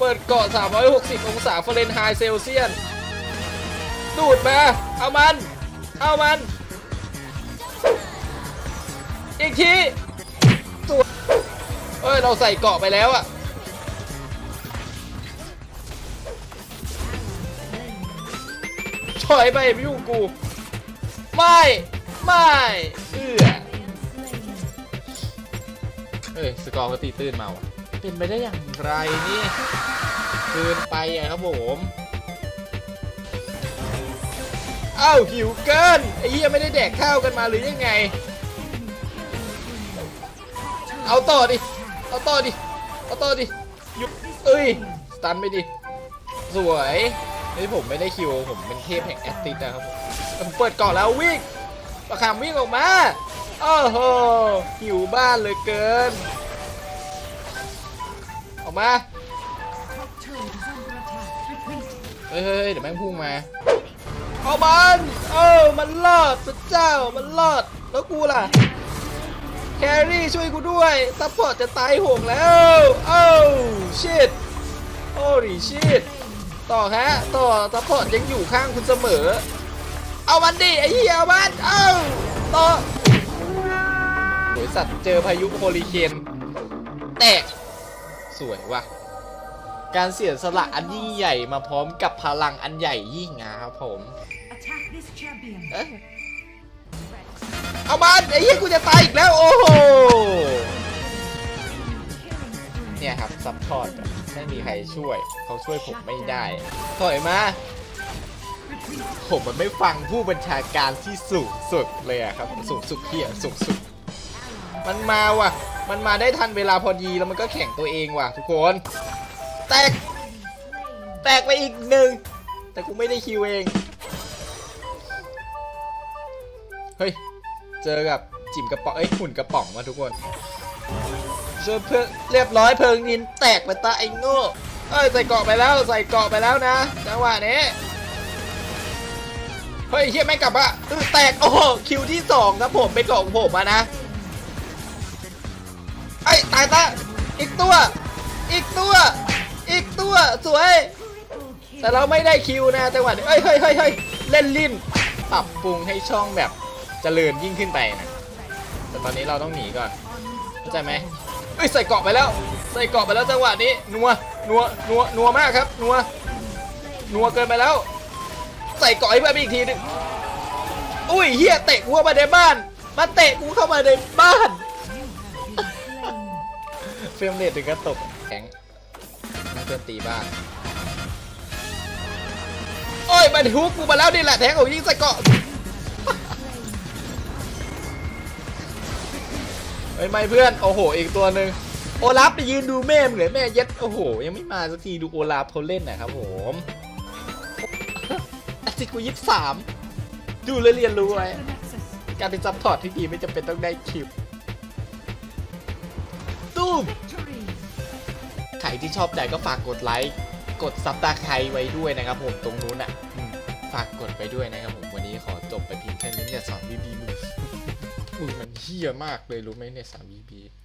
เปิดเกาะ360องศาเฟรนไฮต์เซลเซียสดูดมาเอามันอีกทีตัวเอ้ยเราใส่เกาะไปแล้วอะถอยไปไม่ยุ่งกูไม่สกอร์ก็ตีตื้นมาวะเป็นไปได้อย่างไรนี่เกินไปอะครับผมอ้าวหิวเกินไอ้เหี้ยไม่ได้แดกข้าวกันมาหรือยังไงเอาต่อดิหยุดสตันไปดิสวยนี่ผมไม่ได้คิวผมเป็นเทพแห่งแอตติสนะครับผมเปิดเกาะแล้ววิ่งประคำวิ่งออกมาโอ้โหหิวบ้านเลยเกินออกมาเฮ้ยเดี๋ยวแม่งพุ่งมาเอามันรอดพระเจ้ามันรอดแล้วกูล่ะแครี่ช่วยกูด้วยซัพพอร์ตจะตายโหงแล้วชิตโอ้ดิชิตต่อซัพพอร์ตยังอยู่ข้างคุณเสมอเอามันดิไอ้เหี้ยเอามันต่อโดยสัตว์เจอพายุโฮริเคนแตกสวยว่ะการเสียสละอันยิ่งใหญ่มาพร้อมกับพลังอันใหญ่ยิ่งนะครับผมเอามันไอ้เหี้ยกูจะตายอีกแล้วโอ้โหเนี่ยครับซัพพอร์ตไม่มีใครช่วยเขาช่วยผมไม่ได้ถอยมาผมมันไม่ฟังผู้บัญชาการที่สูงสุดเลยอะครับสูงสุดมันมาว่ะมันมาได้ทันเวลาพอดีแล้วมันก็แข่งตัวเองว่ะทุกคนแตกไปอีกหนึ่งแต่กูไม่ได้คิวเองเฮ้ยเจอกับจิ๋มกระป๋องหุ่นกระป๋องมาทุกคนเพื่อเรียบร้อยเพลิงนินแตกไปตาไอ้โง่ใส่เกาะไปแล้วนะจังหวะนี้เฮ้ยเฮียไม่กลับอะแตกโอ้โหคิวที่2ครับผมเป็นเกาะของผมมานะตายตาอีกตัวสวยแต่เราไม่ได้คิวนะจังหวะนี้เฮ้ยเล่นลิ้นปรับปรุงให้ช่องแบบเจริญยิ่งขึ้นไปนะแต่ตอนนี้เราต้องหนีก่อนเข้าใจไหมใส่เกาะไปแล้วจังหวะนี้นัวมากครับนัวเกินไปแล้วใส่เกาะให้เพื่อนอีกทีนึงเฮียเตะกูเข้ามาในบ้านมาเตะกูเข้ามาในบ้านเฟรมเรทถึงกระตกแข็งเพื่อนตีบ้านมันฮุกกูมาแล้วนี่แหละแทงของยิงใส่เกาะไม่เพื่อนโอ้โหอีกตัวหนึ่งโอลาฟไปยืนดูแม่เหมือนแม่เย็ดโอ้โหยังไม่มาสักทีดูโอลาฟเขาเล่นนะครับผมสิกู23ดูเลยเรียนรู้ไว้การเป็นซัพพอร์ตที่ดีไม่จำเป็นต้องได้คิวตุ้มใครที่ชอบใจก็ฝากกดไลค์กดซับตาใครไว้ด้วยนะครับผมตรงนู้นอ่ะฝากกดไปด้วยนะครับผมวันนี้ขอจบไปเพียงแค่นี้เนี่ย3 VB มึงมันเหี้ยมากเลยรู้ไหมเนี่ย3 VB